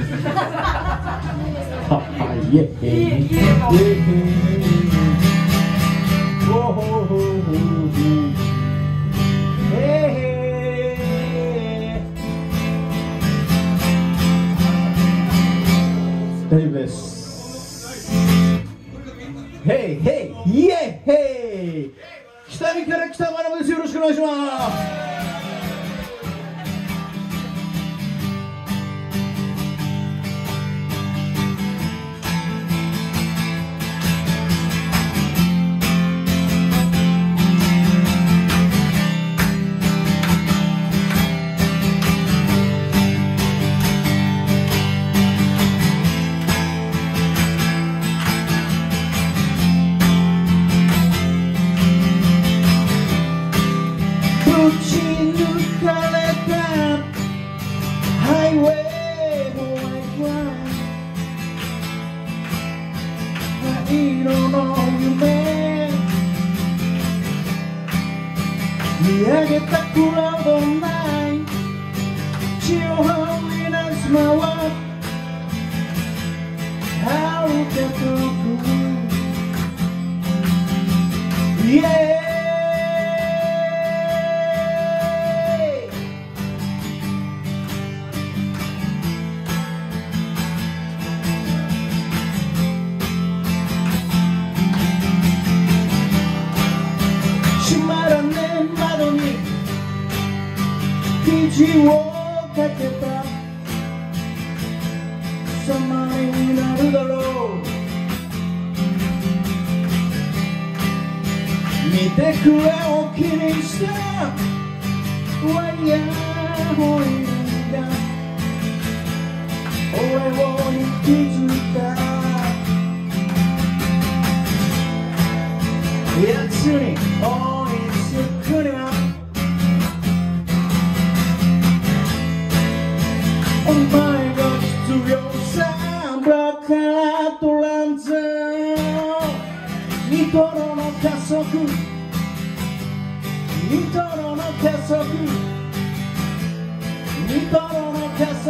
イエイイエイイエイおほほほへ大丈夫です。ヘイヘイイエイヘイ北見から北学です。よろしくお願いします。打ち抜かれたハイウェイホワイトライン灰色の夢見上げたクラウドナイト血を這い出す間は遥か遠くイエー記事をかけた様になるだろう見てくれを気にしたワイヤーホイールが俺を引きずったやつに追いつくにはお前が必要さだからトランザニトロの加速ニトロの加速ニトロの加速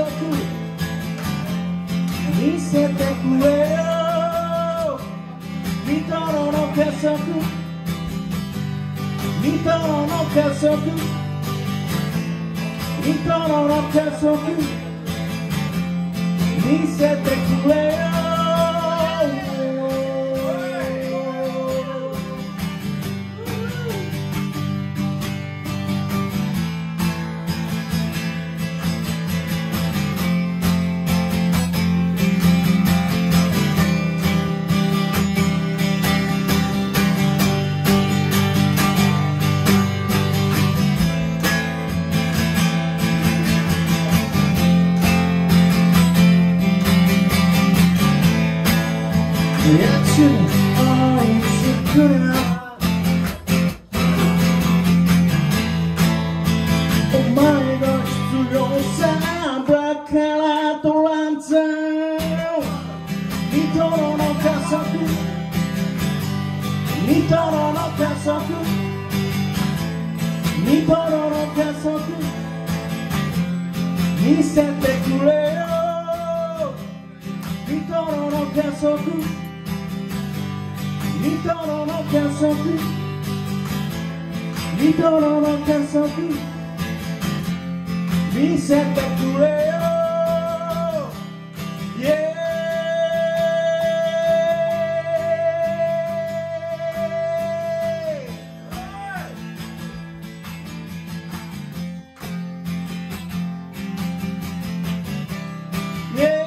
見せてくれよニトロの加速ニトロの加速ニトロの加速見せてくれよやつに追いつくなお前が必要さだからトランザニトロの加速ニトロの加速ニトロの加速見せてくれよニトロの加速ニトロの加速ニトロの加速見せてくれよイエーイイエーイ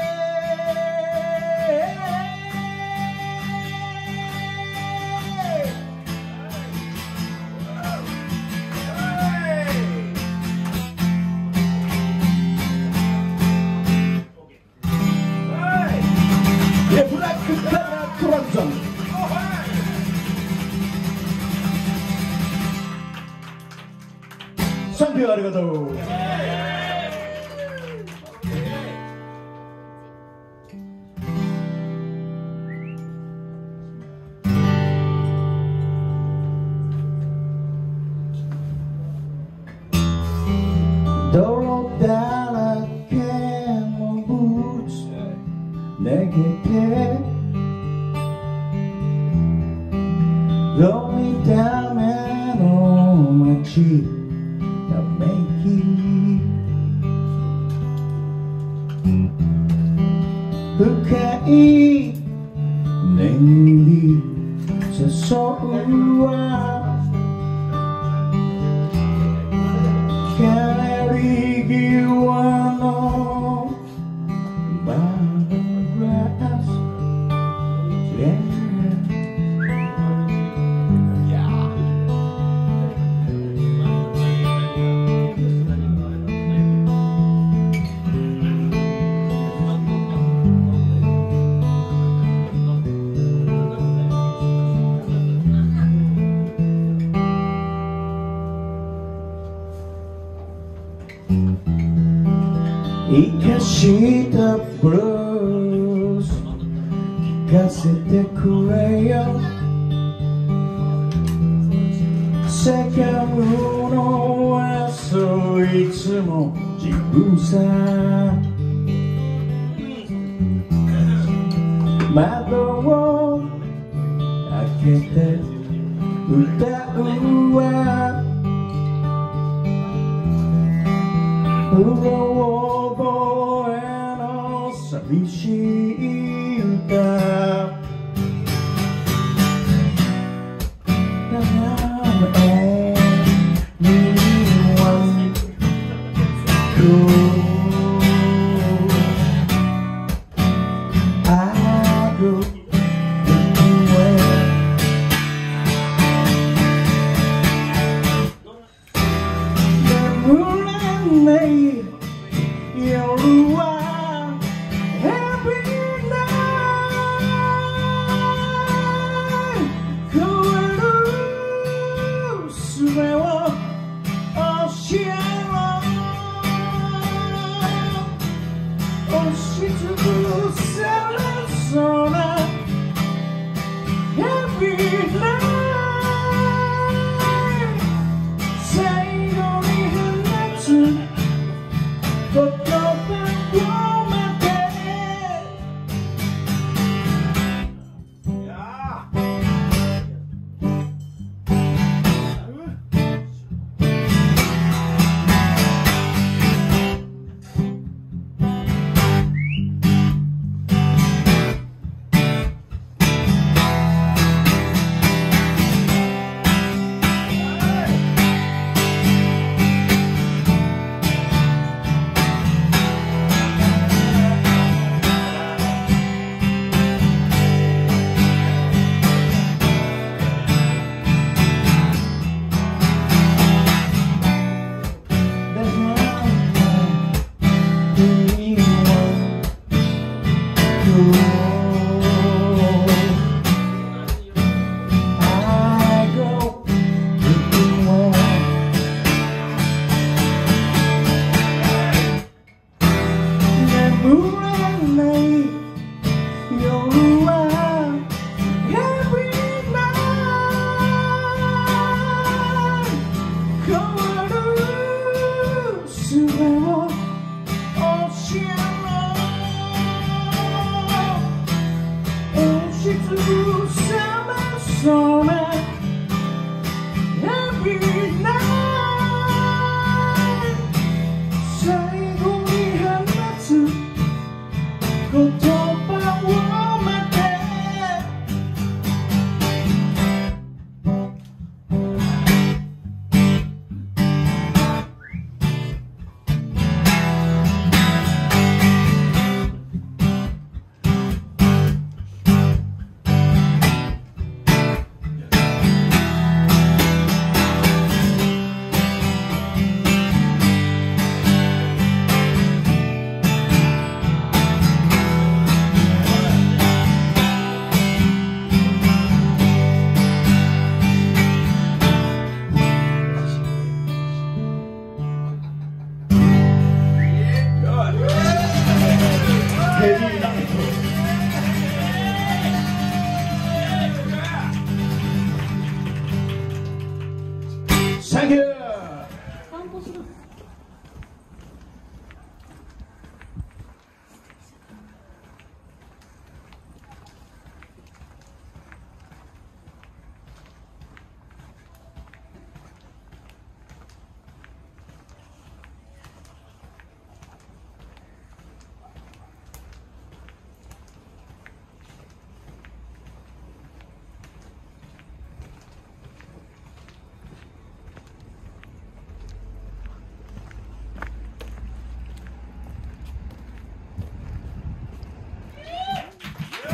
ブラックカラートランザンサンキューありがとう泥だらけのブげてどうにための街ため息深い眠り誘うわ帰り際のバーグラス、生かしたブルース聞かせてくれよセカンドの朝いつも自分さ窓を開けて歌うわうろ覚えの寂しい歌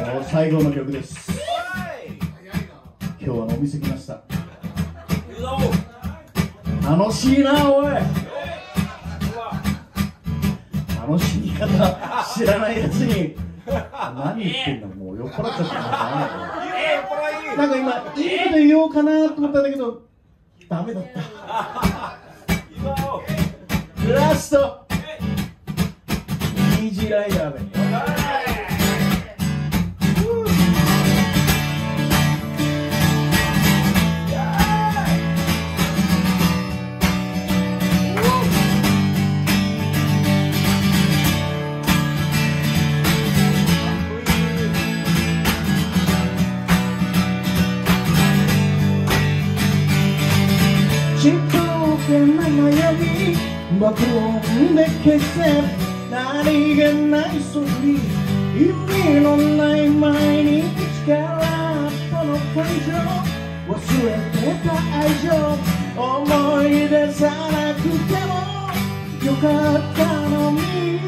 最後の曲です。今日は飲みすぎました。楽しいなおい。楽しみ方知らないやつに何言ってんだ。もう酔っ払っちゃった。なんか今いいこと言おうかなと思ったんだけどダメだった。ラストイージーライダーでちっとけな悩み爆音で消せ何気ないそり意味のない毎日からこの感情忘れてた愛情思い出さなくてもよかったのに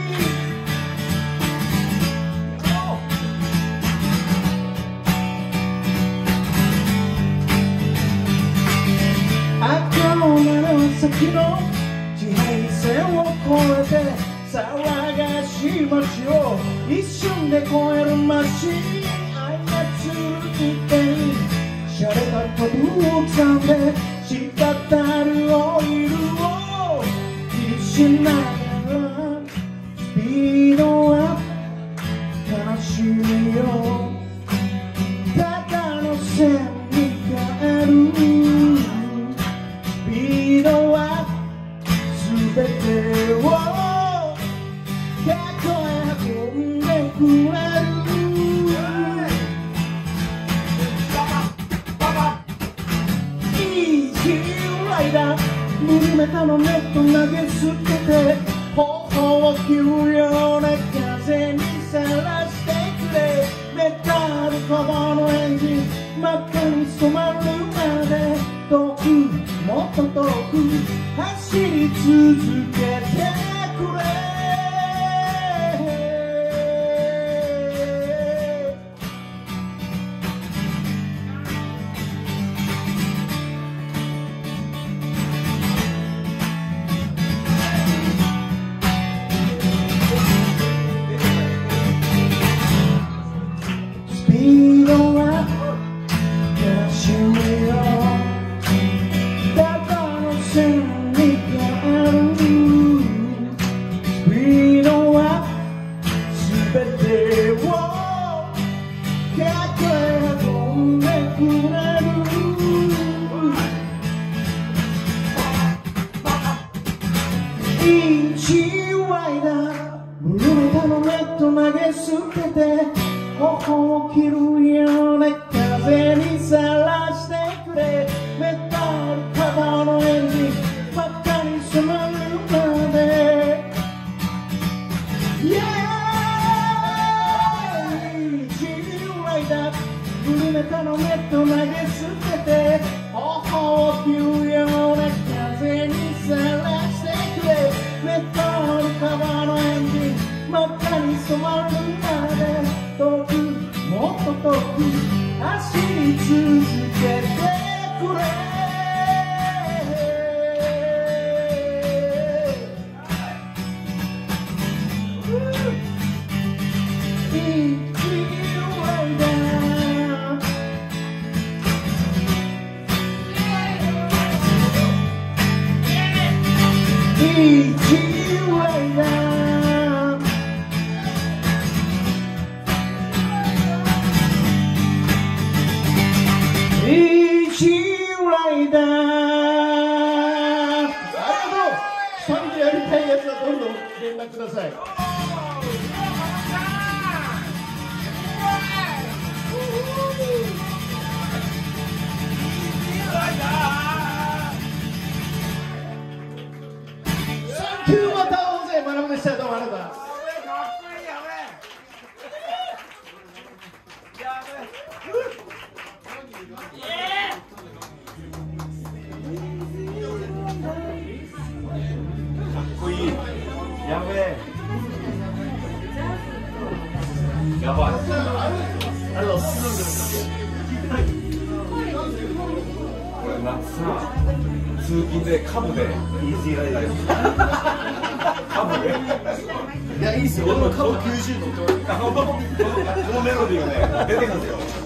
先の地平線を越えて騒がしい街を一瞬で越えるマシン愛がついて洒落た飛さんで滴るオイルを気にしながらスピードは悲しみをただの線に変える全てを100円運んでくれるイージーライダー無メタのネット投げ捨てて頬を切るような風にさらしてくれメタルカバーのエンジン真っ赤に染まるまで遠くもっと遠く走り続けてくれスピードは悲しみよただの線イージーライダーブルメタのネット投げ捨てて頬を切るような風にさらしてくれメタルカバーのエンジン真っ赤に染まるまでイージーライダーブルメタのネット投げ捨てて頬を切るような風にさらしてメタルカバーのエンジン真っ赤に染まるまで遠くもっと遠く走り続けてくれイージーライダーイージーライダーイージーライダーありがとう。2人でやりたいやつはどんどん連絡ください。サンキューまた会おうぜ。学ぶでした。どうもありがとうございます。 かっこいい。やべえ。 やばい。 ありがとうございます。 これ夏さ、通勤でカブでイージーライダーです。カブで。 いや、いいっすよ。俺もカブ90乗ってます。 このメロディーがね、出てくるんですよ。